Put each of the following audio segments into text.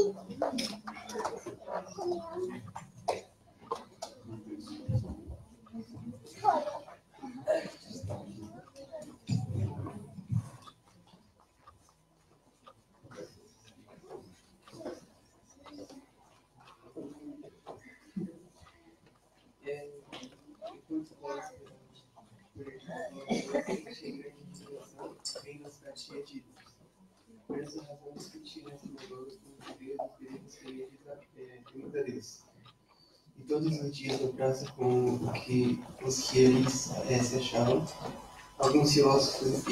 Por essa razão, discutir esse negócio com Deus muita vez. E todos os dias na praça com os que eles se achavam, alguns filósofos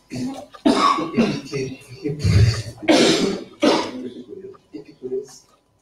epicúreos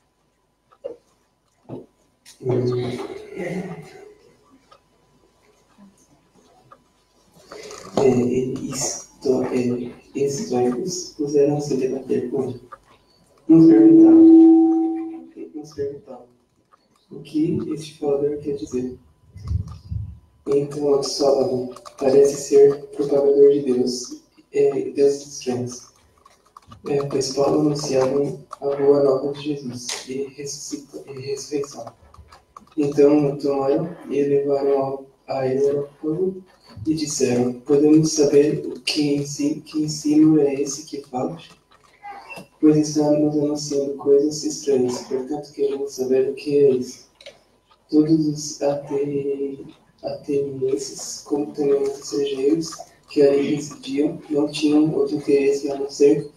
estoicos puseram-se a debater com ele. Uns perguntavam o que este falador quer dizer. Então Absolvo parece ser propagador de Deus, deuses estranhos, pois Paulo anunciava a boa nova de Jesus e ressurreição. Então o tomaram e levaram a Areópago e disseram: podemos saber que ensino é esse que fala? Pois estamos anunciando coisas estranhas, portanto queremos saber o que é isso. Todos os atenienses, como também os estrangeiros que ali residiam, não tinham outro interesse a não ser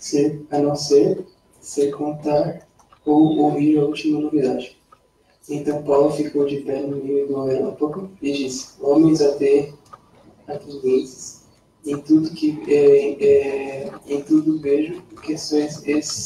contar ou ouvir a última novidade. Então Paulo ficou de pé no meio do Areópago e disse: homens atenienses, em tudo vejo que sois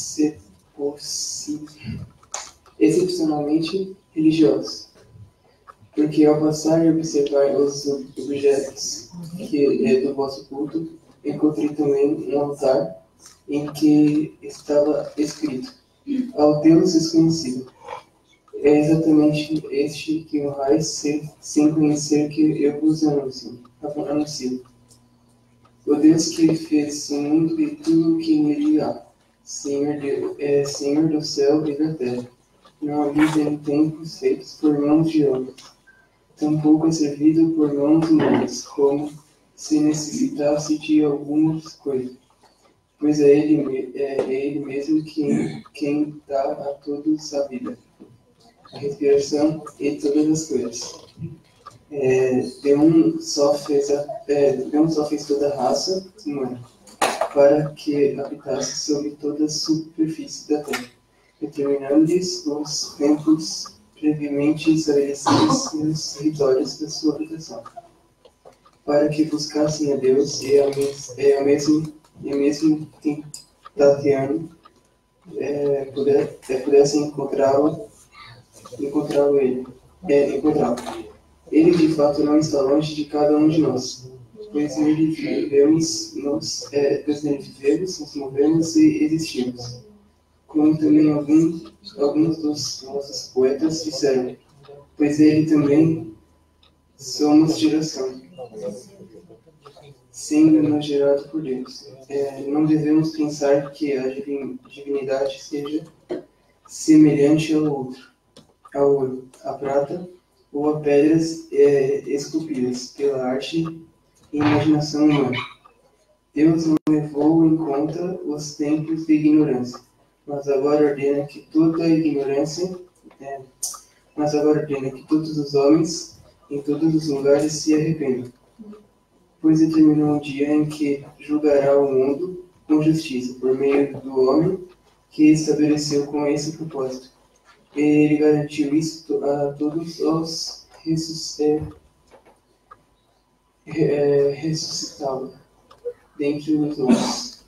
excepcionalmente religiosos. Porque ao passar e observar os objetos que é do vosso culto, encontrei também um altar em que estava escrito: ao Deus desconhecido. É exatamente este que honrais sem conhecer que eu vos anuncio. O Deus que fez o mundo e tudo o que nele há, Senhor do céu e da terra, não habita em templos feitos por mãos de homens, tampouco é servido por mãos humanas, como se necessitasse de algumas coisas, pois é Ele mesmo quem dá a todos a vida, a respiração e todas as coisas. De um só fez toda a raça humana, para que habitasse sobre toda a superfície da terra, determinando-lhes os tempos previamente estabelecidos nos territórios da sua habitação, para que buscassem a Deus e ao mesmo tateando pudessem encontrá-lo. Ele de fato não está longe de cada um de nós, pois nele vivemos, nos movemos e existimos. Como também alguns dos nossos poetas disseram, pois ele também somos geração, sendo-nos gerado por Deus. Não devemos pensar que a divindade seja semelhante ao ouro, à prata ou a pedras esculpidas pela arte e imaginação humana. Deus não levou em conta os tempos de ignorância, mas agora ordena que todos os homens em todos os lugares se arrependam, pois determinou um dia em que julgará o mundo com justiça por meio do homem que estabeleceu com esse propósito. Ele garantiu isso a todos os ressuscitados dentre os mortos.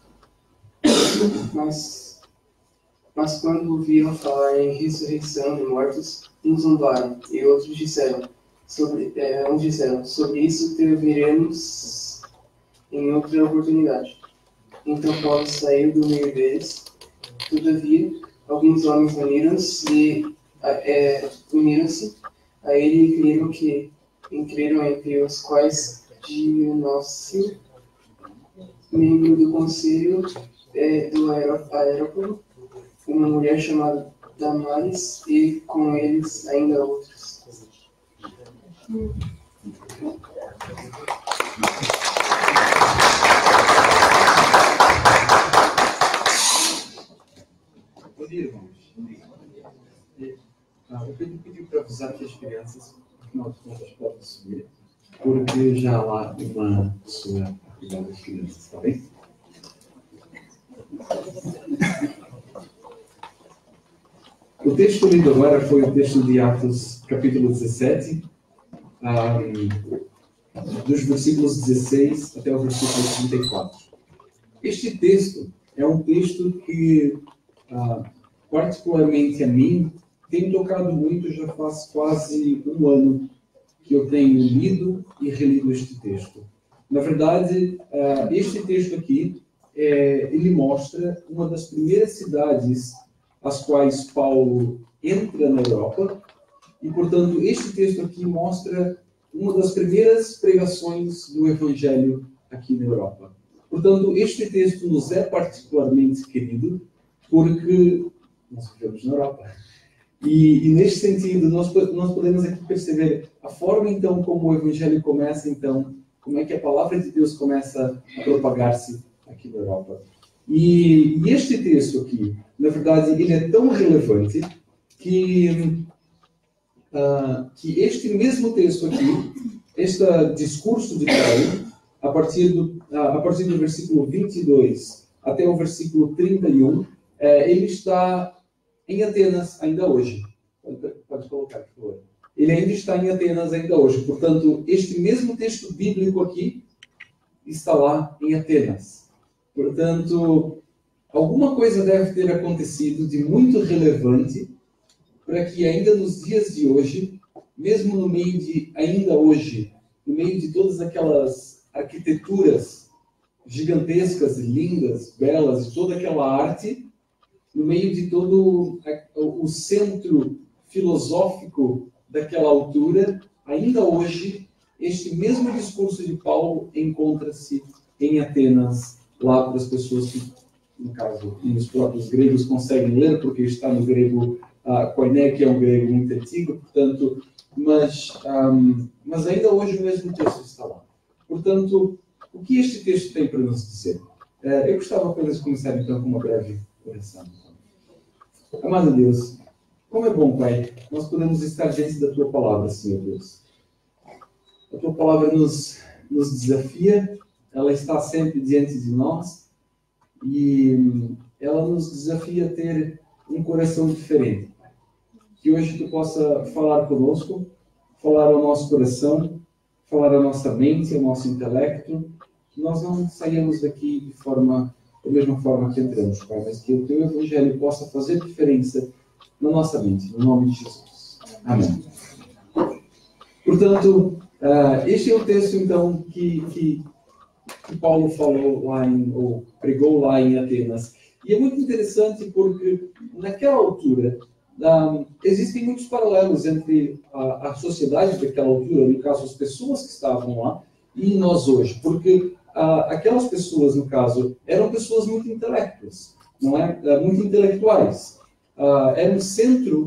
Mas quando ouviram falar em ressurreição de mortos, uns zombaram, e outros disseram, sobre isso te veremos em outra oportunidade. Então Paulo saiu do meio deles. Todavia, alguns homens uniram-se a ele e creram entre os quais Dionósio, membro do conselho do Areópago, uma mulher chamada Damares e com eles ainda outros. Bom dia, irmãos. Eu pedi para avisar aqui as crianças, afinal de contas podem subir, porque já há lá uma pessoa a cuidar das crianças, está bem? O texto lido agora foi o texto de Atos, capítulo 17, dos versículos 16 até o versículo 34. Este texto é um texto que, particularmente a mim, tem tocado muito. Já faz quase um ano que eu tenho lido e relido este texto. Na verdade, este texto aqui, ele mostra uma das primeiras cidades às quais Paulo entra na Europa, e, portanto, este texto aqui mostra uma das primeiras pregações do Evangelho aqui na Europa. Portanto, este texto nos é particularmente querido, porque nós vivemos na Europa. E neste sentido, nós podemos aqui perceber a forma, então, como o Evangelho começa, então, como é que a palavra de Deus começa a propagar-se aqui na Europa. E este texto aqui, na verdade, ele é tão relevante que este mesmo texto aqui, este discurso de Paulo, a partir do versículo 22 até o versículo 31, ele está em Atenas ainda hoje. Pode colocar, por favor. Ele ainda está em Atenas ainda hoje. Portanto, este mesmo texto bíblico aqui está lá em Atenas. Portanto, alguma coisa deve ter acontecido de muito relevante para que ainda nos dias de hoje, mesmo no meio de, ainda hoje, no meio de todas aquelas arquiteturas gigantescas, lindas, belas, de toda aquela arte, no meio de todo o centro filosófico daquela altura, ainda hoje, este mesmo discurso de Paulo encontra-se em Atenas, lá para as pessoas que, no caso, os próprios gregos conseguem ler, porque está no grego koiné, que é um grego muito antigo, portanto, mas ainda hoje o mesmo texto está lá. Portanto, o que este texto tem para nos dizer? Eu gostava apenas de começar então com uma breve oração. Amado Deus, como é bom, Pai, nós podemos estar diante da Tua Palavra, Senhor Deus. A Tua Palavra nos desafia, ela está sempre diante de nós e ela nos desafia a ter um coração diferente. Que hoje Tu possa falar conosco, falar ao nosso coração, falar à nossa mente, ao nosso intelecto, que nós não saiamos daqui da mesma forma que entramos, Pai, mas que o Teu Evangelho possa fazer diferença na nossa mente, no nome de Jesus. Amém. Portanto, este é o texto, então, que Paulo falou lá ou pregou lá em Atenas. E é muito interessante porque, naquela altura, existem muitos paralelos entre a sociedade daquela altura, no caso, as pessoas que estavam lá, e nós hoje. Porque aquelas pessoas, no caso, eram pessoas muito intelectuais, não é? Muito intelectuais. Era um centro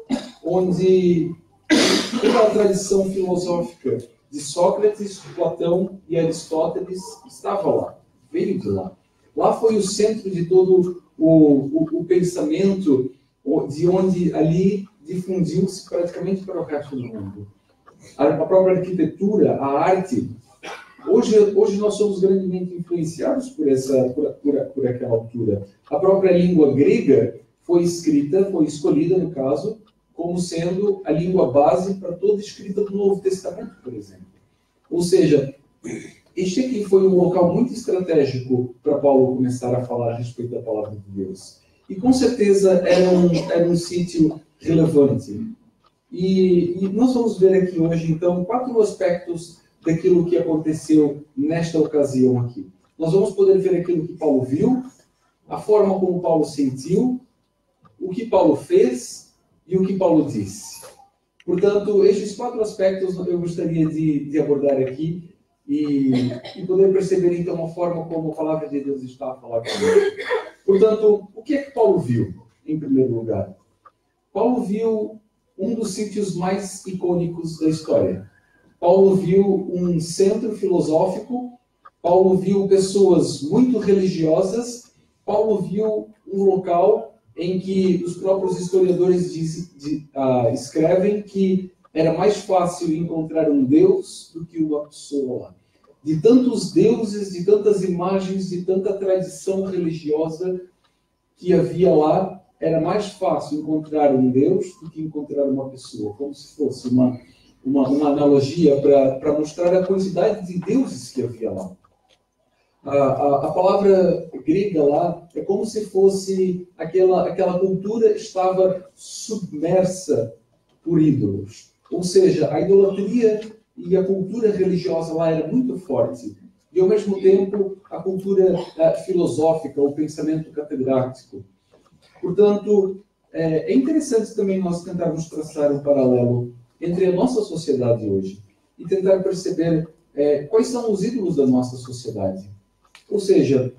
onde toda a tradição filosófica de Sócrates, Platão e Aristóteles estava lá, veio de lá. Lá foi o centro de todo o pensamento, de onde ali difundiu-se praticamente para o resto do mundo. A própria arquitetura, a arte. Hoje nós somos grandemente influenciados por aquela altura. A própria língua grega foi escolhida, no caso, como sendo a língua base para toda a escrita do Novo Testamento, por exemplo. Ou seja, este aqui foi um local muito estratégico para Paulo começar a falar a respeito da palavra de Deus. E com certeza era um sítio relevante. E nós vamos ver aqui hoje, então, 4 aspectos daquilo que aconteceu nesta ocasião aqui. Nós vamos poder ver aquilo que Paulo viu, a forma como Paulo sentiu, o que Paulo fez e o que Paulo disse. Portanto, estes 4 aspectos eu gostaria de abordar aqui e poder perceber, então, a forma como a palavra de Deus está a falar conosco. Portanto, o que é que Paulo viu? em primeiro lugar? Paulo viu um dos sítios mais icônicos da história. Paulo viu um centro filosófico, Paulo viu pessoas muito religiosas, Paulo viu um local em que os próprios historiadores escrevem que era mais fácil encontrar um Deus do que uma pessoa lá. De tantos deuses, de tantas imagens, de tanta tradição religiosa que havia lá, era mais fácil encontrar um Deus do que encontrar uma pessoa, como se fosse uma analogia para mostrar a quantidade de deuses que havia lá. A palavra grega lá é como se fosse aquela cultura estava submersa por ídolos. Ou seja, a idolatria e a cultura religiosa lá era muito forte. E, ao mesmo tempo, a cultura filosófica, o pensamento catedrático. Portanto, é interessante também nós tentarmos traçar um paralelo entre a nossa sociedade hoje e tentar perceber quais são os ídolos da nossa sociedade. Ou seja,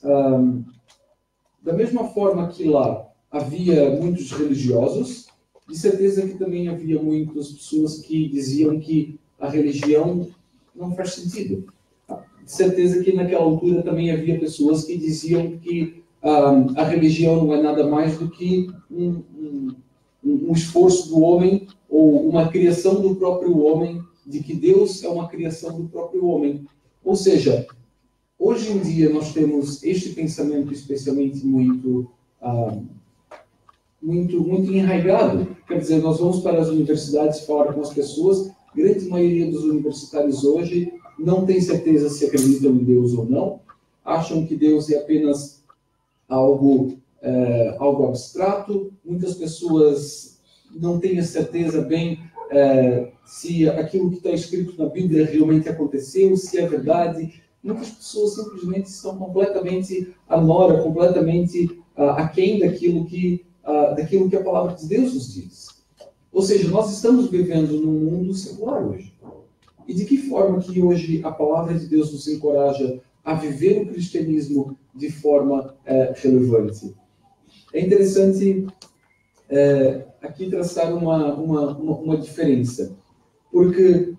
da mesma forma que lá havia muitos religiosos, de certeza que também havia muitas pessoas que diziam que a religião não faz sentido. De certeza que naquela altura também havia pessoas que diziam que a religião não é nada mais do que um esforço do homem ou uma criação do próprio homem, de que Deus é uma criação do próprio homem. Ou seja, hoje em dia nós temos este pensamento especialmente muito enraizado. Quer dizer, nós vamos para as universidades falar com as pessoas, a grande maioria dos universitários hoje não tem certeza se acreditam em Deus ou não, acham que Deus é apenas algo abstrato. Muitas pessoas não têm a certeza bem se aquilo que está escrito na Bíblia realmente aconteceu, se é verdade. Muitas pessoas simplesmente estão completamente à nora, completamente aquém daquilo que a palavra de Deus nos diz. Ou seja, nós estamos vivendo num mundo secular hoje. E de que forma que hoje a palavra de Deus nos encoraja a viver o cristianismo de forma relevante? É interessante aqui traçar uma diferença, porque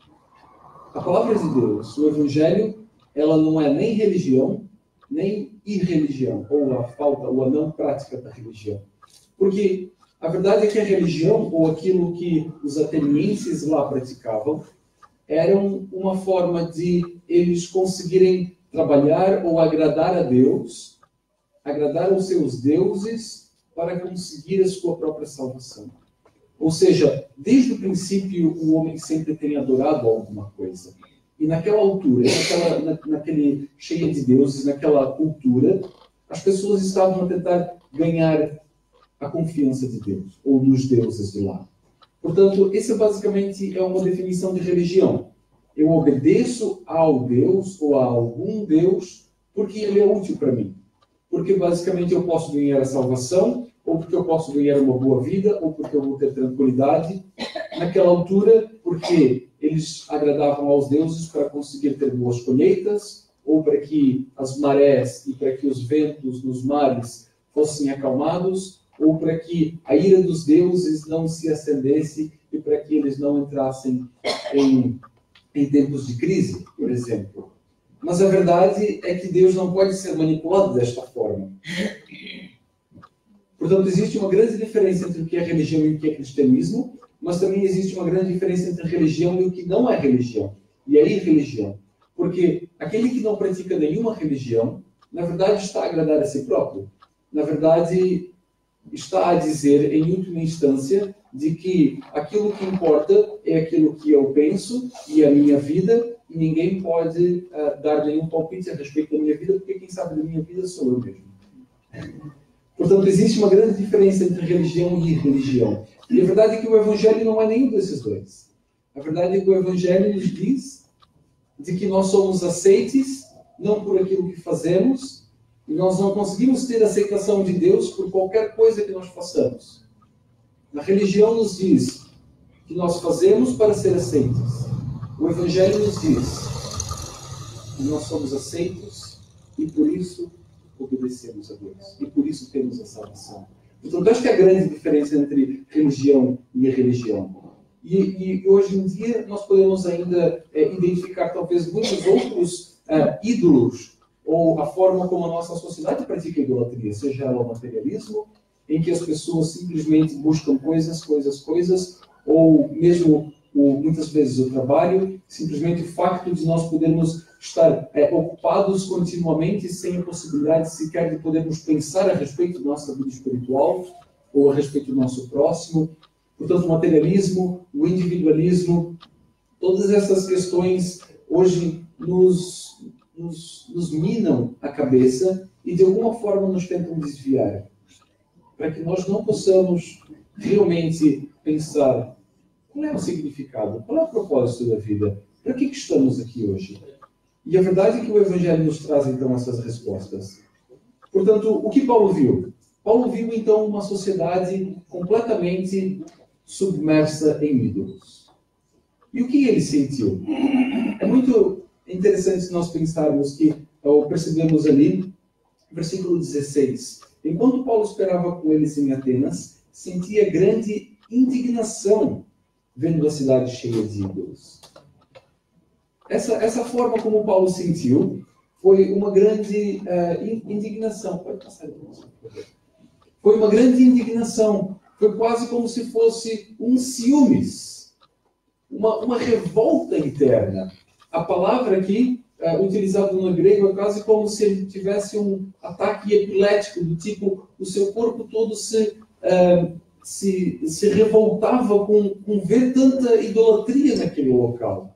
a palavra de Deus, o Evangelho, ela não é nem religião, nem irreligião, ou a não prática da religião. Porque a verdade é que a religião, ou aquilo que os atenienses lá praticavam, eram uma forma de eles conseguirem trabalhar ou agradar a Deus, agradar aos seus deuses, para conseguir a sua própria salvação. Ou seja, desde o princípio, o homem sempre tem adorado alguma coisa. E naquela altura, naquele cheia de deuses, naquela cultura, as pessoas estavam a tentar ganhar a confiança de Deus, ou dos deuses de lá. Portanto, essa basicamente é uma definição de religião. Eu obedeço ao Deus ou a algum Deus porque ele é útil para mim. Porque basicamente eu posso ganhar a salvação, ou porque eu posso ganhar uma boa vida, ou porque eu vou ter tranquilidade. Naquela altura, porque eles agradavam aos deuses para conseguir ter boas colheitas, ou para que as marés e para que os ventos nos mares fossem acalmados, ou para que a ira dos deuses não se acendesse e para que eles não entrassem em tempos de crise, por exemplo. Mas a verdade é que Deus não pode ser manipulado desta forma. Portanto, existe uma grande diferença entre o que é religião e o que é cristianismo, mas também existe uma grande diferença entre religião e o que não é religião, e a irreligião. Porque aquele que não pratica nenhuma religião, na verdade está a agradar a si próprio. Na verdade, está a dizer, em última instância, de que aquilo que importa é aquilo que eu penso e a minha vida, e ninguém pode dar nenhum palpite a respeito da minha vida, porque quem sabe da minha vida sou eu mesmo. Portanto, existe uma grande diferença entre religião e irreligião. E a verdade é que o Evangelho não é nenhum desses dois. A verdade é que o Evangelho nos diz de que nós somos aceites, não por aquilo que fazemos, e nós não conseguimos ter aceitação de Deus por qualquer coisa que nós façamos. A religião nos diz que nós fazemos para ser aceitos. O Evangelho nos diz que nós somos aceitos e por isso obedecemos a Deus. E por isso temos a salvação. Portanto, esta é a grande diferença entre religião e religião. E hoje em dia nós podemos ainda identificar talvez muitos outros ídolos, ou a forma como a nossa sociedade pratica a idolatria, seja ela o materialismo, em que as pessoas simplesmente buscam coisas, ou mesmo muitas vezes o trabalho, simplesmente o facto de nós podermos estar ocupados continuamente sem a possibilidade sequer de podermos pensar a respeito da nossa vida espiritual ou a respeito do nosso próximo. Portanto, o materialismo, o individualismo, todas essas questões hoje nos minam a cabeça e de alguma forma nos tentam desviar, para que nós não possamos realmente pensar qual é o significado, qual é o propósito da vida, para que estamos aqui hoje. E a verdade é que o Evangelho nos traz então essas respostas. Portanto, o que Paulo viu? Paulo viu então uma sociedade completamente submersa em ídolos. E o que ele sentiu? É muito interessante nós pensarmos que, ou percebemos ali, versículo 16, enquanto Paulo esperava com eles em Atenas, sentia grande indignação vendo a cidade cheia de ídolos. Essa forma como Paulo sentiu foi uma grande indignação. Pode passar aqui, por favor. Foi uma grande indignação. Foi quase como se fosse um ciúmes, uma revolta interna. A palavra aqui, utilizada no grego, é quase como se ele tivesse um ataque epilético, do tipo, o seu corpo todo se revoltava com ver tanta idolatria naquele local.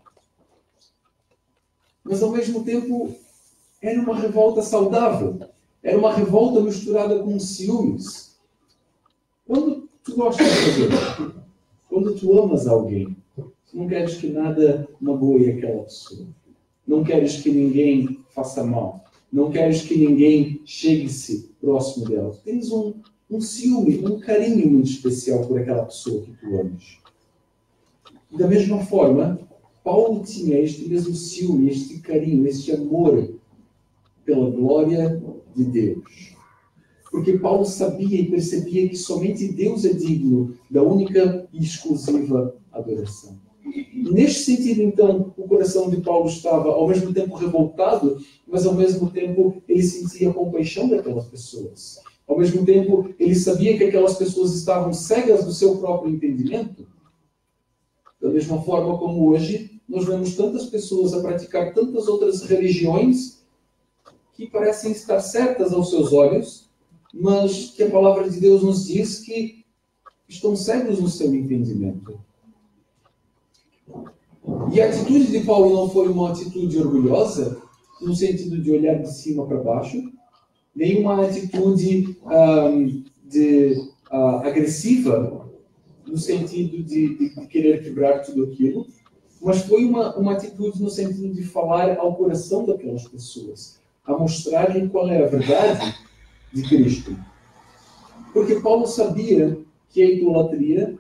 Mas, ao mesmo tempo, era uma revolta saudável. Era uma revolta misturada com ciúmes. Quando tu gostas de alguém, quando tu amas alguém, tu não queres que nada magoe aquela pessoa. Não queres que ninguém faça mal. Não queres que ninguém chegue-se próximo dela. Tu tens um ciúme, um carinho muito especial por aquela pessoa que tu amas. E da mesma forma, Paulo tinha este mesmo ciúme, este carinho, este amor pela glória de Deus. Porque Paulo sabia e percebia que somente Deus é digno da única e exclusiva adoração. E neste sentido, então, o coração de Paulo estava ao mesmo tempo revoltado, mas ao mesmo tempo ele sentia compaixão daquelas pessoas. Ao mesmo tempo, ele sabia que aquelas pessoas estavam cegas do seu próprio entendimento. Da mesma forma como hoje, nós vemos tantas pessoas a praticar tantas outras religiões que parecem estar certas aos seus olhos, mas que a palavra de Deus nos diz que estão cegos no seu entendimento. E a atitude de Paulo não foi uma atitude orgulhosa, no sentido de olhar de cima para baixo, nem uma atitude agressiva, no sentido de querer quebrar tudo aquilo, mas foi uma atitude no sentido de falar ao coração daquelas pessoas, a mostrar-lhe qual é a verdade de Cristo. Porque Paulo sabia que a idolatria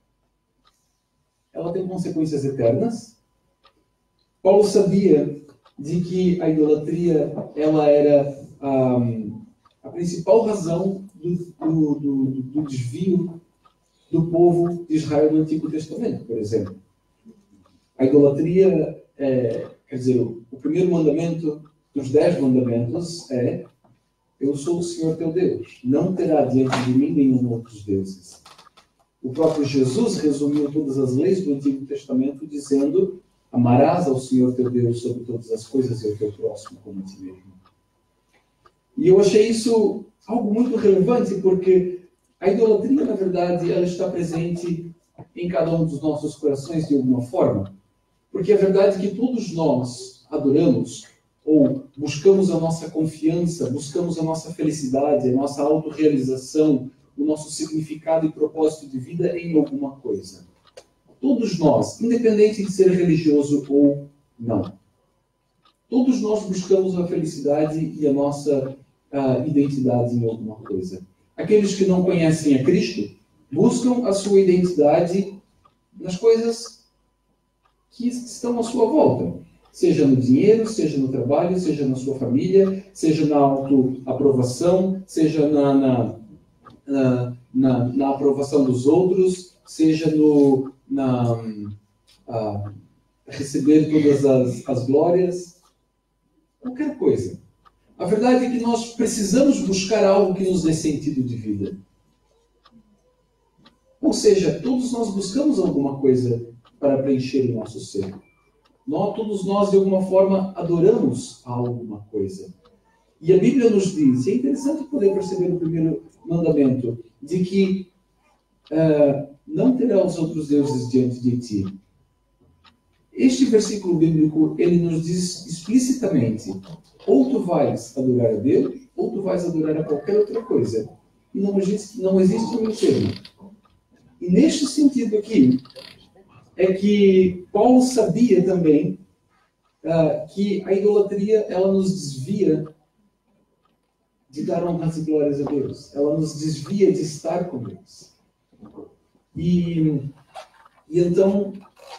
ela tem consequências eternas. Paulo sabia de que a idolatria ela era a principal razão do desvio do povo de Israel no Antigo Testamento, por exemplo. A idolatria quer dizer, o primeiro mandamento dos 10 mandamentos é: eu sou o Senhor teu Deus, não terá diante de mim nenhum outros deuses. O próprio Jesus resumiu todas as leis do Antigo Testamento dizendo: amarás ao Senhor teu Deus sobre todas as coisas e ao teu próximo como a ti mesmo. E eu achei isso algo muito relevante, porque a idolatria, na verdade, ela está presente em cada um dos nossos corações de alguma forma. Porque a verdade é que todos nós adoramos ou buscamos a nossa confiança, buscamos a nossa felicidade, a nossa autorrealização, o nosso significado e propósito de vida em alguma coisa. Todos nós, independente de ser religioso ou não. Todos nós buscamos a felicidade e a nossa identidade em alguma coisa. Aqueles que não conhecem a Cristo buscam a sua identidade nas coisas que estão à sua volta. Seja no dinheiro, seja no trabalho, seja na sua família, seja na autoaprovação, seja na aprovação dos outros, seja receber todas as glórias, qualquer coisa. A verdade é que nós precisamos buscar algo que nos dê sentido de vida. Ou seja, todos nós buscamos alguma coisa para preencher o nosso ser. Todos nós, de alguma forma, adoramos a alguma coisa. E a Bíblia nos diz, e é interessante poder perceber o primeiro mandamento, de que não terás outros deuses diante de ti. Este versículo bíblico, ele nos diz explicitamente, ou tu vais adorar a Deus, ou tu vais adorar a qualquer outra coisa. E não existe um meio termo. E neste sentido aqui, é que Paulo sabia também que a idolatria, ela nos desvia de dar honras e glórias a Deus. Ela nos desvia de estar com Deus. E então,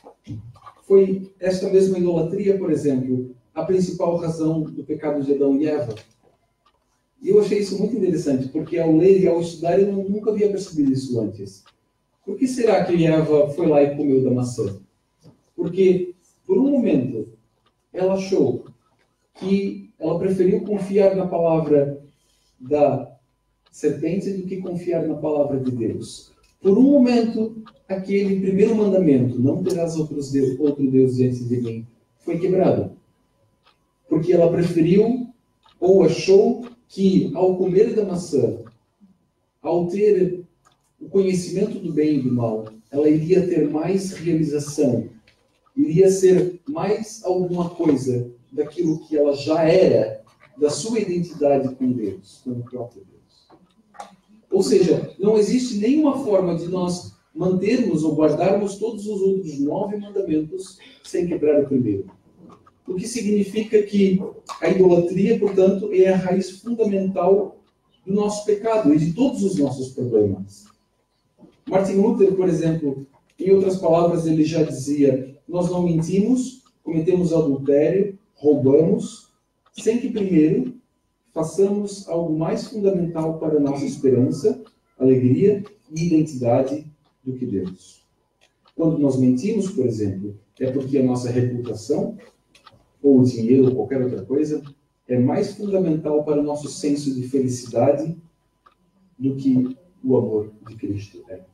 foi esta mesma idolatria, por exemplo, a principal razão do pecado de Adão e Eva. E eu achei isso muito interessante, porque ao ler e ao estudar, eu nunca havia percebido isso antes. Por que será que Eva foi lá e comeu da maçã? Porque, por um momento, ela achou que ela preferiu confiar na palavra da serpente do que confiar na palavra de Deus. Por um momento, aquele primeiro mandamento, não terás outro Deus diante de mim, foi quebrado. Porque ela preferiu ou achou que, ao comer da maçã, ao ter o conhecimento do bem e do mal, ela iria ter mais realização, iria ser mais alguma coisa daquilo que ela já era, da sua identidade com Deus, com o próprio Deus. Ou seja, não existe nenhuma forma de nós mantermos ou guardarmos todos os outros 9 mandamentos sem quebrar o primeiro. O que significa que a idolatria, portanto, é a raiz fundamental do nosso pecado e de todos os nossos problemas. Martin Luther, por exemplo, em outras palavras, ele já dizia: nós não mentimos, cometemos adultério, roubamos, sem que primeiro façamos algo mais fundamental para a nossa esperança, alegria e identidade do que Deus. Quando nós mentimos, por exemplo, é porque a nossa reputação, ou o dinheiro, ou qualquer outra coisa, é mais fundamental para o nosso senso de felicidade do que o amor de Cristo é.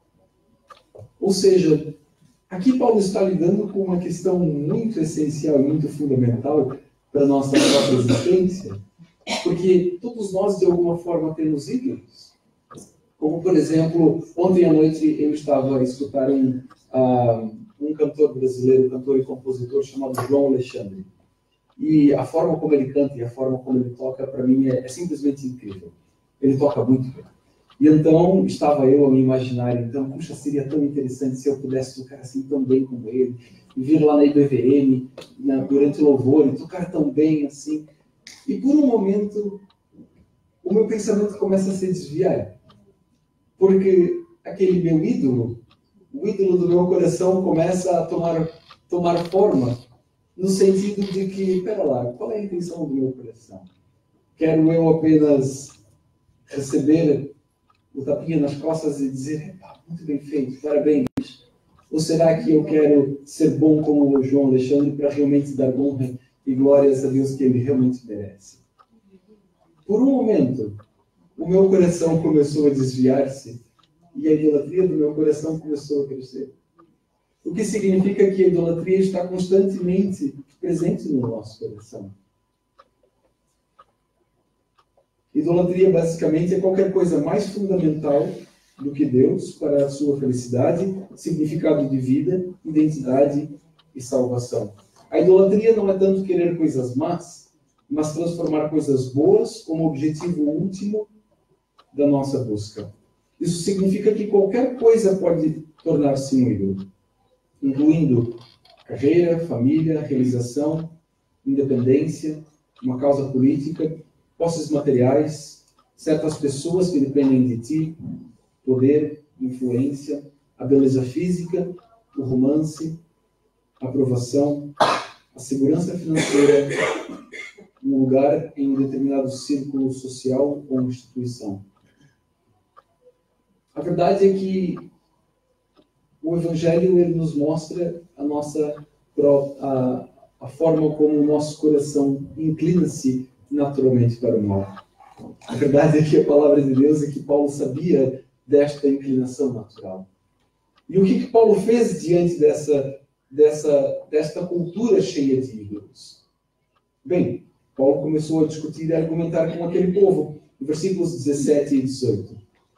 Ou seja, aqui Paulo está lidando com uma questão muito essencial e muito fundamental para a nossa própria existência, porque todos nós, de alguma forma, temos ídolos. Como, por exemplo, ontem à noite eu estava a escutar um cantor brasileiro, cantor e compositor chamado João Alexandre. E a forma como ele canta e a forma como ele toca, para mim, é simplesmente incrível. Ele toca muito bem. E então, estava eu a me imaginar, então, puxa, seria tão interessante se eu pudesse tocar assim tão bem como ele, e vir lá na IBVM, durante o louvor, e tocar tão bem assim. E por um momento, o meu pensamento começa a se desviar. Porque aquele meu ídolo, o ídolo do meu coração começa a tomar forma, no sentido de que, espera lá, qual é a intenção do meu coração? Quero eu apenas receber o tapinha nas costas e dizer: muito bem feito, parabéns? Ou será que eu quero ser bom como o João Alexandre para realmente dar honra e glórias a Deus que ele realmente merece? Por um momento, o meu coração começou a desviar-se e a idolatria do meu coração começou a crescer. O que significa que a idolatria está constantemente presente no nosso coração. Idolatria, basicamente, é qualquer coisa mais fundamental do que Deus para a sua felicidade, significado de vida, identidade e salvação. A idolatria não é tanto querer coisas más, mas transformar coisas boas como objetivo último da nossa busca. Isso significa que qualquer coisa pode tornar-se um ídolo, incluindo carreira, família, realização, independência, uma causa política, posses materiais, certas pessoas que dependem de ti, poder, influência, a beleza física, o romance, a aprovação, a segurança financeira, um lugar em um determinado círculo social ou instituição. a verdade é que o Evangelho ele nos mostra a forma como o nosso coração inclina-se naturalmente para o mal. A verdade é que a palavra de Deus é que Paulo sabia desta inclinação natural. E o que Paulo fez diante desta cultura cheia de ídolos? Bem, Paulo começou a discutir e a argumentar com aquele povo. Versículos 17 e 18.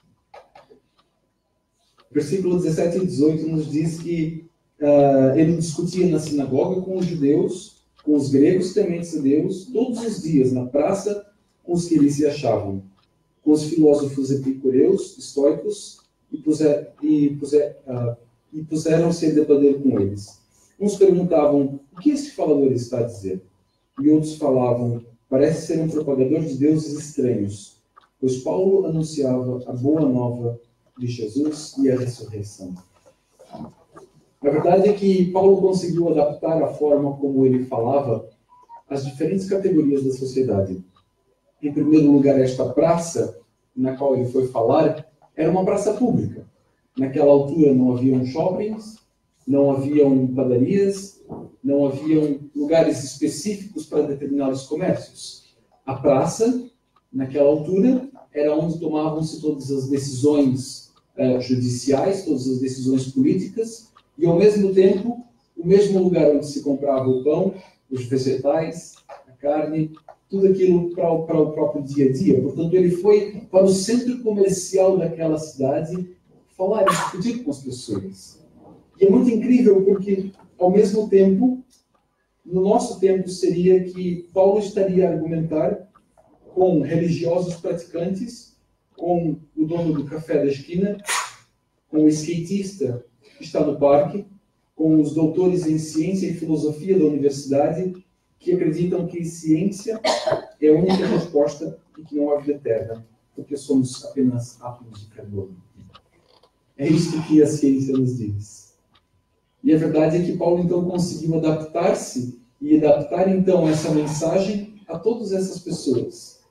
Versículo 17 e 18 nos diz que ele discutia na sinagoga com os judeus, com os gregos tementes a Deus, todos os dias na praça com os que ali se achavam, com os filósofos epicureus, estoicos, e puseram-se a debater com eles. Uns perguntavam, o que este falador está a dizer? E outros falavam, parece ser um propagador de deuses estranhos, pois Paulo anunciava a boa nova de Jesus e a ressurreição. A verdade é que Paulo conseguiu adaptar a forma como ele falava às diferentes categorias da sociedade. Em primeiro lugar, esta praça na qual ele foi falar era uma praça pública. Naquela altura não haviam shoppings, não haviam padarias, não haviam lugares específicos para determinados comércios. A praça, naquela altura, era onde tomavam-se todas as decisões judiciais, todas as decisões políticas, e ao mesmo tempo, o mesmo lugar onde se comprava o pão, os vegetais, a carne, tudo aquilo para o próprio dia a dia. Portanto, ele foi para o centro comercial daquela cidade falar e discutir com as pessoas. E é muito incrível porque, ao mesmo tempo, no nosso tempo seria que Paulo estaria a argumentar com religiosos praticantes, com o dono do café da esquina, com o skatista que está no parque, com os doutores em ciência e filosofia da universidade, que acreditam que ciência é a única resposta e que não há vida eterna, porque somos apenas átomos de carbono. É isto que a ciência nos diz. E a verdade é que Paulo então conseguiu adaptar-se e adaptar então essa mensagem a todas essas pessoas.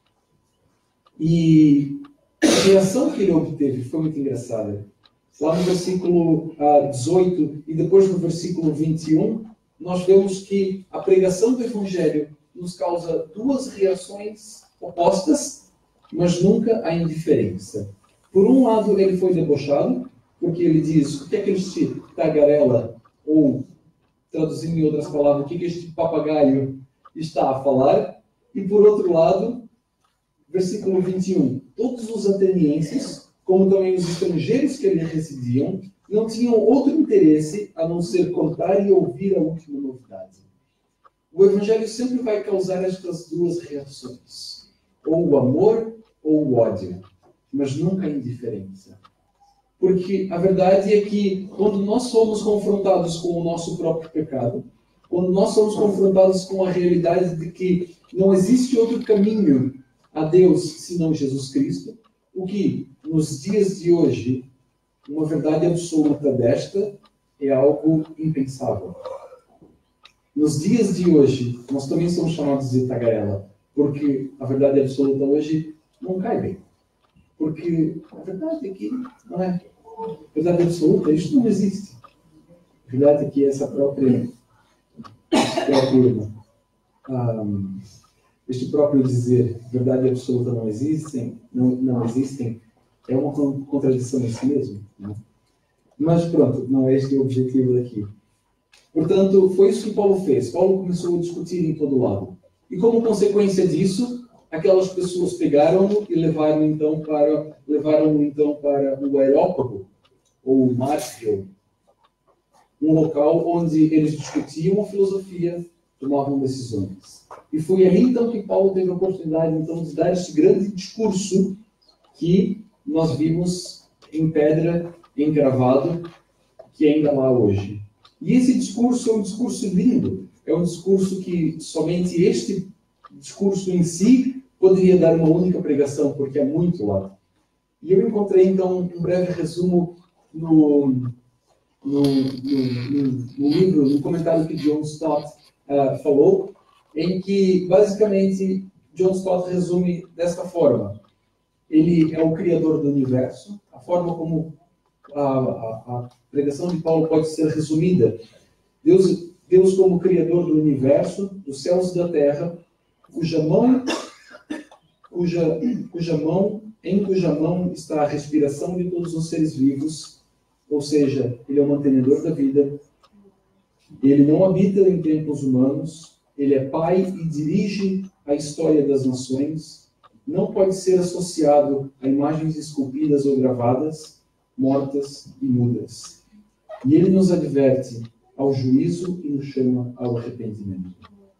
E a reação que ele obteve foi muito engraçada. Lá no versículo 18 e depois no versículo 21, nós vemos que a pregação do Evangelho nos causa duas reações opostas, mas nunca a indiferença. Por um lado, ele foi debochado, porque ele diz, o que é que este tagarela, ou, traduzindo em outras palavras, o que é que este papagaio está a falar? E por outro lado, versículo 21, todos os atenienses, como também os estrangeiros que ali residiam, não tinham outro interesse a não ser contar e ouvir a última novidade. O Evangelho sempre vai causar estas duas reações, ou o amor ou o ódio, mas nunca a indiferença. Porque a verdade é que quando nós somos confrontados com o nosso próprio pecado, quando nós somos confrontados com a realidade de que não existe outro caminho a Deus senão Jesus Cristo, o que nos dias de hoje, uma verdade absoluta desta é algo impensável. Nos dias de hoje, nós também somos chamados de tagarela, porque a verdade absoluta hoje não cai bem. Porque a verdade é que não é. A verdade absoluta, isto não existe. A verdade é que essa este próprio dizer verdade absoluta não existem, é uma contradição em si mesmo. Não? Mas pronto, não é este o objetivo daqui. Portanto, foi isso que Paulo fez. Paulo começou a discutir em todo lado. E como consequência disso, aquelas pessoas pegaram-no e levaram-no então para o Areópago, ou o Márcio, um local onde eles discutiam a filosofia, tomavam decisões. E foi ali então que Paulo teve a oportunidade então de dar este grande discurso que nós vimos em pedra, encravado, que ainda lá hoje. E esse discurso é um discurso lindo, é um discurso que somente este discurso em si poderia dar uma única pregação, porque é muito lá. E eu encontrei então um breve resumo no livro, no comentário que John Stott falou, em que basicamente John Stott resume desta forma. Ele é o Criador do universo. A forma como a pregação de Paulo pode ser resumida: Deus como Criador do universo, dos céus e da terra, em cuja mão está a respiração de todos os seres vivos, ou seja, Ele é o mantenedor da vida. Ele não habita em templos humanos, Ele é Pai e dirige a história das nações. Não pode ser associado a imagens esculpidas ou gravadas, mortas e mudas. E Ele nos adverte ao juízo e nos chama ao arrependimento.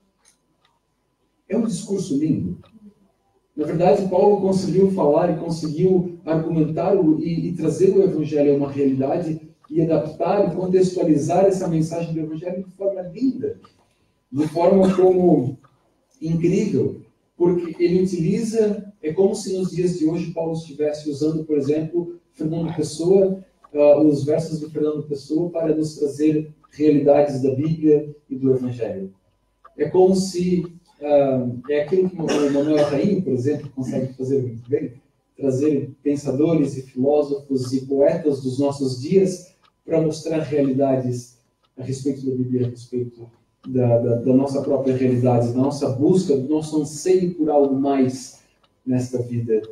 É um discurso lindo. Na verdade, Paulo conseguiu falar e conseguiu argumentar e trazer o Evangelho a uma realidade e adaptar e contextualizar essa mensagem do Evangelho de forma linda, de forma como incrível, porque ele utiliza, é como se nos dias de hoje Paulo estivesse usando, por exemplo, Fernando Pessoa, os versos de Fernando Pessoa para nos trazer realidades da Bíblia e do Evangelho. É como se, é aquilo que o Manuel Rainho, por exemplo, consegue fazer muito bem, trazer pensadores e filósofos e poetas dos nossos dias para mostrar realidades a respeito da Bíblia, a respeito da nossa própria realidade, da nossa busca, do nosso anseio por algo mais nesta vida.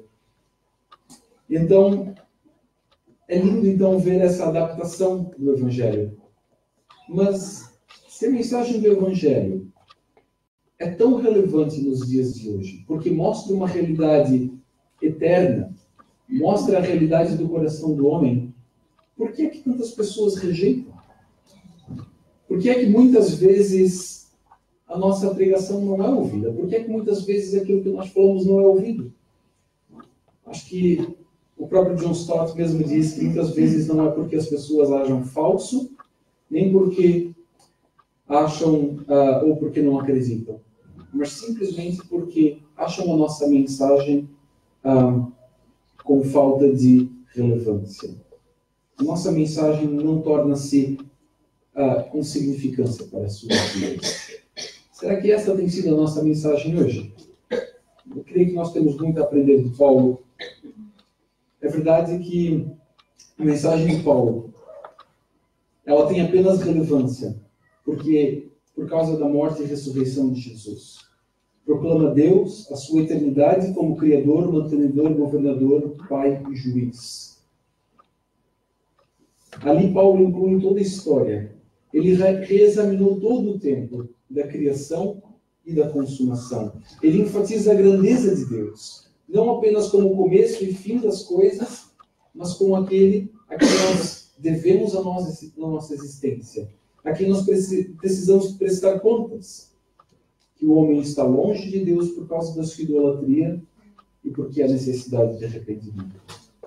Então, é lindo então ver essa adaptação do Evangelho. Mas se a mensagem do Evangelho é tão relevante nos dias de hoje, porque mostra uma realidade eterna, mostra a realidade do coração do homem, por que é que tantas pessoas rejeitam? Por que é que muitas vezes a nossa pregação não é ouvida? Por que é que muitas vezes aquilo que nós falamos não é ouvido? Acho que o próprio John Stott mesmo diz que muitas vezes não é porque as pessoas acham falso, nem porque acham ou porque não acreditam, mas simplesmente porque acham a nossa mensagem com falta de relevância. A nossa mensagem não torna-se com significância para as suas vidas. Será que essa tem sido a nossa mensagem hoje? Eu creio que nós temos muito a aprender de Paulo. É verdade que a mensagem de Paulo ela tem apenas relevância porque, por causa da morte e ressurreição de Jesus, proclama Deus a sua eternidade como Criador, mantenedor, governador, Pai e Juiz. Ali Paulo inclui toda a história. Ele reexaminou todo o tempo da criação e da consumação. Ele enfatiza a grandeza de Deus, não apenas como o começo e fim das coisas, mas como aquele a que nós devemos a nossa existência, a quem nós precisamos prestar contas. Que o homem está longe de Deus por causa da sua idolatria e porque há necessidade de arrependimento.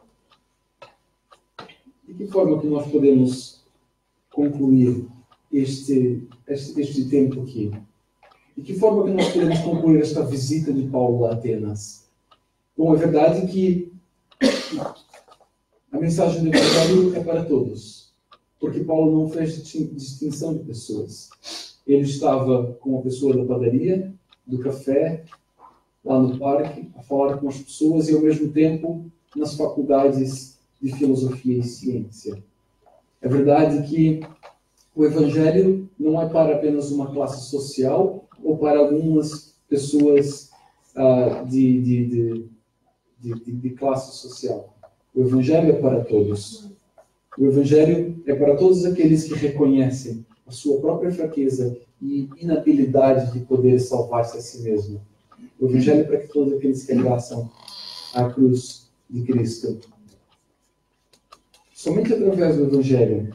De que forma que nós podemos concluir este tempo aqui? De que forma que nós podemos concluir esta visita de Paulo a Atenas? Bom, é verdade que a mensagem do Evangelho é para todos, porque Paulo não fez distinção de pessoas. Ele estava com a pessoa da padaria, do café, lá no parque, a falar com as pessoas e, ao mesmo tempo, nas faculdades de filosofia e ciência. É verdade que o Evangelho não é para apenas uma classe social ou para algumas pessoas de classe social. O Evangelho é para todos. O Evangelho é para todos aqueles que reconhecem a sua própria fraqueza e inabilidade de poder salvar-se a si mesmo. O Evangelho é para todos aqueles que abraçam a cruz de Cristo. Somente através do Evangelho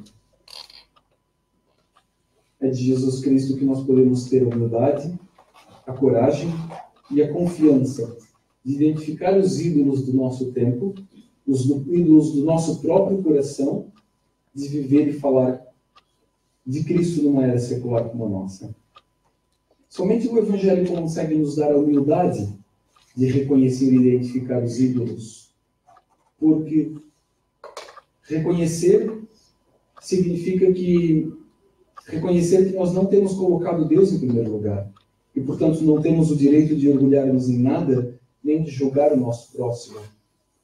é de Jesus Cristo que nós podemos ter a humildade, a coragem e a confiança de identificar os ídolos do nosso tempo, os ídolos do nosso próprio coração, de viver e falar de Cristo numa era secular como a nossa. Somente o Evangelho consegue nos dar a humildade de reconhecer e identificar os ídolos, porque reconhecer significa que nós não temos colocado Deus em primeiro lugar e, portanto, não temos o direito de orgulharmos em nada, nem de julgar o nosso próximo.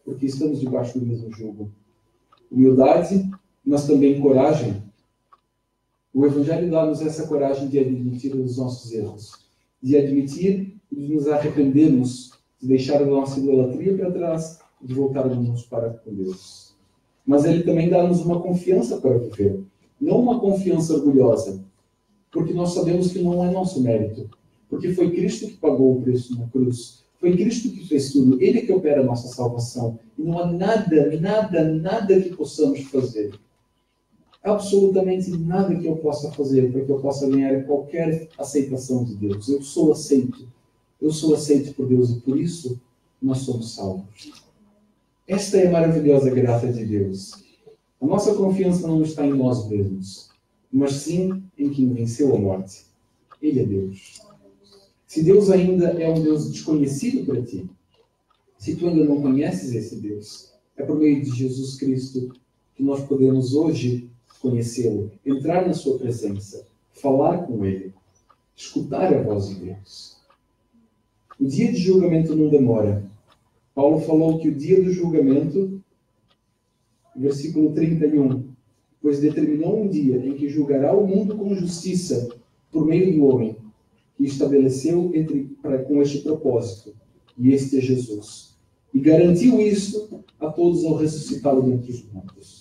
porque estamos debaixo do mesmo jugo. Humildade, mas também coragem. O Evangelho dá-nos essa coragem de admitir os nossos erros, de admitir e de nos arrependermos, de deixar a nossa idolatria para trás e de voltarmos para com Deus. Mas Ele também dá-nos uma confiança para viver, não uma confiança orgulhosa, porque nós sabemos que não é nosso mérito, porque foi Cristo que pagou o preço na cruz, foi Cristo que fez tudo, Ele que opera a nossa salvação, e não há nada que possamos fazer. Absolutamente nada que eu possa fazer para que eu possa ganhar qualquer aceitação de Deus. Eu sou aceito por Deus e por isso nós somos salvos. Esta é a maravilhosa graça de Deus. A nossa confiança não está em nós mesmos, mas sim em quem venceu a morte. Ele é Deus. Se Deus ainda é um Deus desconhecido para ti, se tu ainda não conheces esse Deus, é por meio de Jesus Cristo que nós podemos hoje conhecê-lo, entrar na sua presença, falar com Ele, escutar a voz de Deus. O dia de julgamento não demora. Paulo falou que o dia do julgamento, versículo 31, pois determinou um dia em que julgará o mundo com justiça por meio do homem, que estabeleceu com este propósito, e este é Jesus. E garantiu isso a todos ao ressuscitá-lo dentre os mortos.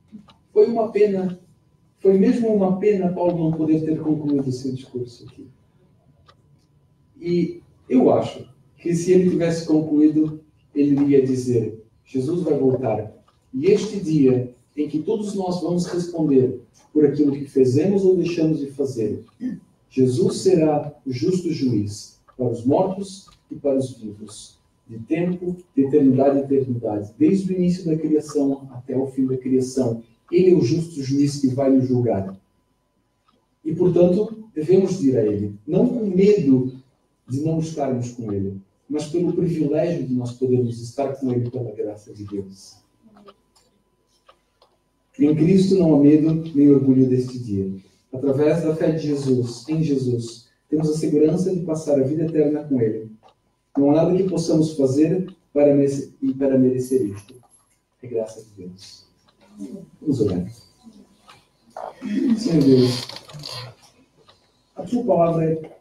Foi mesmo uma pena Paulo não poder ter concluído o seu discurso aqui. E eu acho que se ele tivesse concluído, ele iria dizer, Jesus vai voltar. E este dia em que todos nós vamos responder por aquilo que fizemos ou deixamos de fazer, Jesus será o justo juiz para os mortos e para os vivos, de tempo, de eternidade em eternidade, desde o início da criação até o fim da criação. Ele é o justo juiz que vai nos julgar. E, portanto, devemos ir a Ele, não com medo de não estarmos com Ele, mas pelo privilégio de nós podermos estar com Ele pela graça de Deus. Em Cristo não há medo nem orgulho deste dia. Através da fé de Jesus, em Jesus, temos a segurança de passar a vida eterna com Ele. Não há nada que possamos fazer para merecer isto. É graça de Deus. Vamos orar. Senhor Deus, a Tua palavra,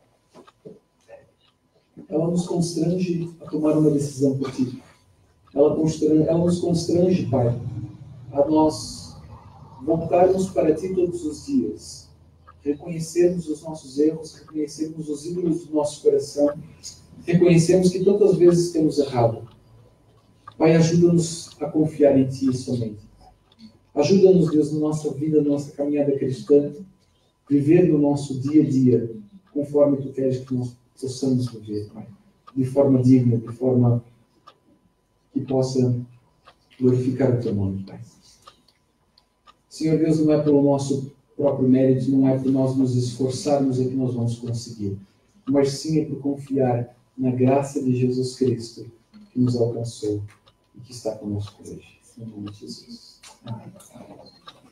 ela nos constrange a tomar uma decisão por Ti. Ela nos constrange, Pai, a nós voltarmos para Ti todos os dias, reconhecermos os nossos erros, reconhecermos os ídolos do nosso coração, reconhecermos que tantas vezes temos errado. Pai, ajuda-nos a confiar em Ti somente. Ajuda-nos, Deus, na nossa vida, na nossa caminhada cristã, viver no nosso dia a dia, conforme Tu queres que nós possamos viver, Pai. De forma digna, de forma que possa glorificar o Teu nome, Pai. Senhor Deus, não é pelo nosso próprio mérito, não é por nós nos esforçarmos é que nós vamos conseguir, mas sim é por confiar na graça de Jesus Cristo, que nos alcançou e que está conosco hoje. Em nome de Jesus. Amém.